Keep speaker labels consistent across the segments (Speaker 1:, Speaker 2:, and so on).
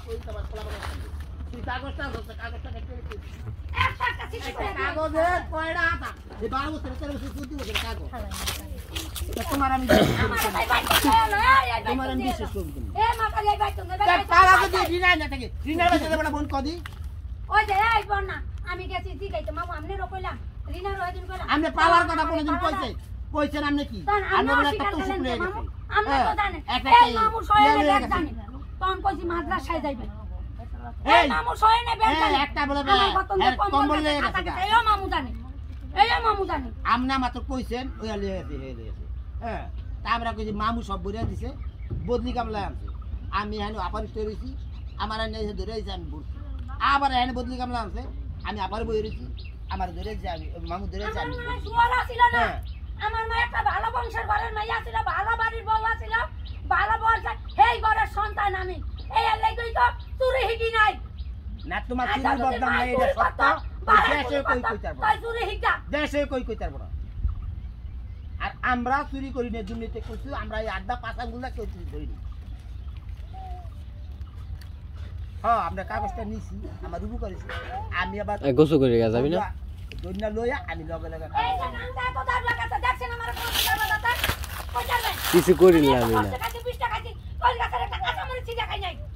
Speaker 1: ওই তোমার পোলাপান তুই কাগজটা দেখতে
Speaker 2: একটা
Speaker 1: কাগজে কয়টা আটা এই 12 বছর 13 বছর 14 বছর কাগজ তোমার আমি বিশ্বাস করব
Speaker 2: এ মাকালে এই বাইতো
Speaker 1: তারা যদি রিনাই না থাকে রিনার বাচ্চা দেব না বোন কদি
Speaker 2: ওই যে এই বোন না আমি গেছি জিগাইতে মামু আমনে রকইলাম রিনার ওই দিন কইলাম
Speaker 1: আমনে পাওয়ার কথা কোনদিন কইছেন আমনে কি আমনে বলে একটা তো শুনে গেছে
Speaker 2: আমনে তো জানেন এই মামু সয়নে ব্যাগ জানি তখন কইছি মাদ্রাসায় যাইবেন এই মামু সয়নে ব্যাগ জানি একটা বলে কম্বল লয়ে গেছে এই মামু জানি
Speaker 1: আমনা মাত্র কইছেন ওই লয়ে গেছে হয়ে গেছে হ্যাঁ তা আমরা কইছি মামু সব বইরা দিছে বদলি কামলা আনছে আমি এখানে অপরিষ্কার হইছি আমার এনে ধরে আইছে আমি বলছি আবার এখানে বদলি কামলা আনছে আমি আবার বই রইছি আমার ধরে যাই মামু ধরে যাই
Speaker 2: আমার সুয়ারা ছিল না আমার মা একটা ভালো বংশের ঘরের মাইয়া ছিল ভালো বাড়ির বউ ছিল ভালো বউ হেই ঘরের সন্তান আমি এই লাগই তো চুরি হিগি নাই
Speaker 1: না তোমার চুরি বদনাম নাই এটা সত্য দেশে কই কইতার বড়
Speaker 2: তাই চুরি হিগা
Speaker 1: দেশে কই কইতার বড় আর আমরা চুরি করি না দুর্নীতি করছি আমরা এই আড্ডা পাছাগুলা কেউ চুরি করি না হ্যাঁ আমরা কাগজটা নিছি আমার রুবু করেছি আমি আবার
Speaker 3: গোসল করে গেছে যাবি না
Speaker 1: দইনা লইয়া আমি লগে লগে
Speaker 2: এই জানান্দা তো দাঁড় লাগাতে দেখছেন আমার কোন কথা দাদা কই যাবে
Speaker 3: কিছু করি না আমি না
Speaker 2: 20 টাকা কই গাছের একটা কাঁচা মরিচ ছিটা খাই নাই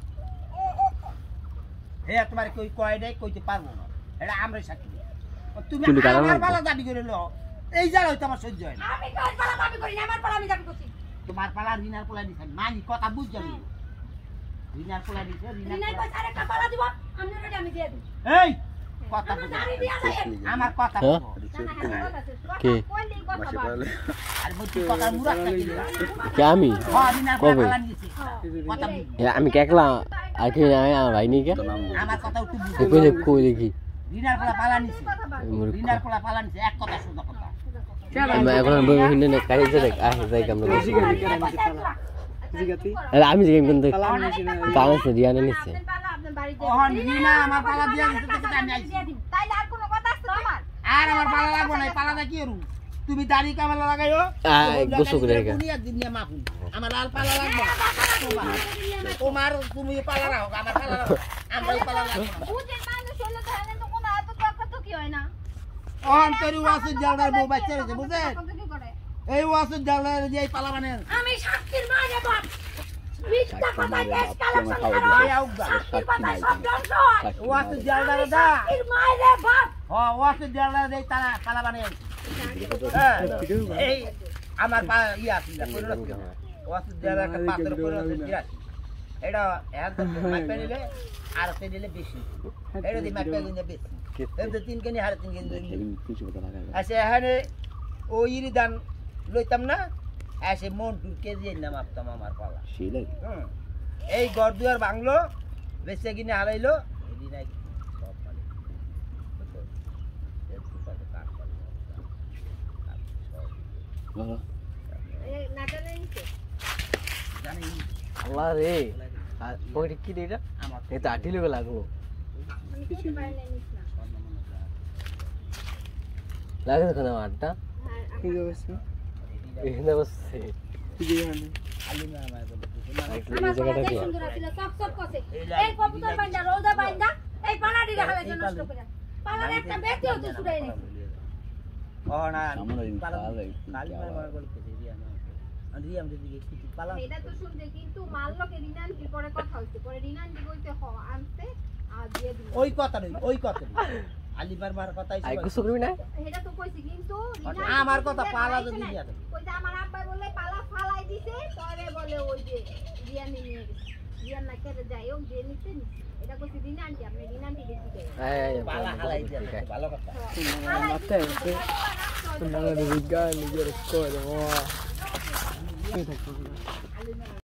Speaker 1: হে তোমার কই কয় নাই কইতে পারবো না এটা আমরাই সাক্ষী তুমি
Speaker 3: চুলি কাটা
Speaker 1: আমার
Speaker 3: লাগবে।
Speaker 1: পালা দাবি করে লো এই জায়গা হইতো আমার সহ্য হয় না
Speaker 2: আমি কই পালা দাবি করি না আমার পালা আমি দাবি করছি
Speaker 1: তোমার পালা রিনার পোলা দিছেন মানি কথা বুঝ যাবি রিনার পোলা দিছে
Speaker 2: রিনাই কই আরেকটা পালা দিব আপনারা আমি দিয়ে দিই
Speaker 1: এই কথা বুঝ আমার কথা
Speaker 3: হ্যাঁ? কে?
Speaker 1: আর বলছি কথা মুরাদ থাকি
Speaker 3: কে আমি
Speaker 1: হ্যাঁ রিনার
Speaker 3: কবে?
Speaker 1: পোলা দিছে কথা বুঝ
Speaker 3: আমি কেকলা আর কি না আমার ভাই নি কে
Speaker 1: আমার কথা একটু বুঝ
Speaker 3: কই দেখি
Speaker 1: রিনার পোলা পালা নিছে রিনার পোলা পালা নিছে এক কথা শুধু কথা
Speaker 3: এখন বই হিনে না কারি দেখ আহ যাই কাম আমি যে কোন দেখ কাছে রিয়ানা নিছে
Speaker 1: ওহন রিনা আমার পালা দিয়া দিছে তো আমি আইছি
Speaker 2: তাইলে আর কোনো কথা আছে তোমার
Speaker 1: আর আমার পালা লাগবে না পালাটা কি করু তুমি দাড়ি কামালা লাগাইও
Speaker 3: গোসল করে গেছে
Speaker 1: দুনিয়া দুনিয়া মাফু আমার লাল পালা লাগবে তোমার তুমি পালা রাখো আমার পালা রাখো আমরা পালা লাগবে
Speaker 2: বুঝে মানুষ হলো তাহলে তো কোনো এত টাকা তো কি হয় না
Speaker 1: ওহন তোরি ওয়াসু জালদার বউ বাচ্চা রয়েছে বুঝছেন
Speaker 2: কি করে
Speaker 1: এই ওয়াসু জালদার যে এই পালা বানেন
Speaker 2: আমি শাস্তির মা রে বাপ মিথ্যা কথা দেশ কালেকশন করো
Speaker 1: এই আউগা
Speaker 2: শাস্তির কথা সব ধ্বংস হয়
Speaker 1: ওয়াসু জালদার দা
Speaker 2: শাস্তির মা রে বাপ
Speaker 1: হ্যাঁ ওয়াসু জালদার এই তারা পালা বানেন এই আমার পা ইয়া ছিল কোন রাখি ওয়াসু জালদার একটা পাত্র করে আছে এটা এক মাপে নিলে আর সে দিলে বেশি এটা দি মাপে দিলে বেশি এটা 3 কেজি আর 3 কেজি আচ্ছা এখানে ওই দান লইতাম না এসে মন 2 কেজি না মাপতাম আমার পালা এই ঘর দুয়ার বাংলো বেচে কিনে হারাইলো এদিন নাই সব পালে
Speaker 3: আল্লাহ রে বইটা কি রে এটা এই তো আটি লোক লাগবো লাগে তো না আটটা এখানে বসছে
Speaker 2: আমার জায়গাটা কি সুন্দর আছিল সব সব কসে এই কবুতর বাইন্দা রোজা বাইন্দা এই পালাডি রাখালে জন্য নষ্ট করে পালার একটা ব্যক্তি হতে ছুড়াই নাই
Speaker 1: ও না কালি মার বলতে রিয়া না রিয়া আমাদের দিকে কিছু পালা
Speaker 4: এটা তো শুনতে কিন্তু মাল্লকে রিনান কি পরে কথা হইছে পরে রিনান দি কইতে হ আনতে আর দিয়ে দিল
Speaker 1: ওই কথা আলিবার মার কথাই
Speaker 3: আই কিছু করবি না
Speaker 4: এটা তো কইছি কিন্তু
Speaker 1: আমার কথা পালা যদি দিয়া দেবে
Speaker 4: কইতে আমার আব্বা বলে পালা ফালাই দিছে পরে বলে ওই যে রিয়ান নিয়ে গেছে রিয়ান না কেটে যায় ও যে নিতে এটা কইছি রিনান দি আপনি রিনান দি দেখি
Speaker 1: পালা হালাই দিয়া ভালো কথা
Speaker 3: মাতে তোমরা বিজ্ঞান নিজের করে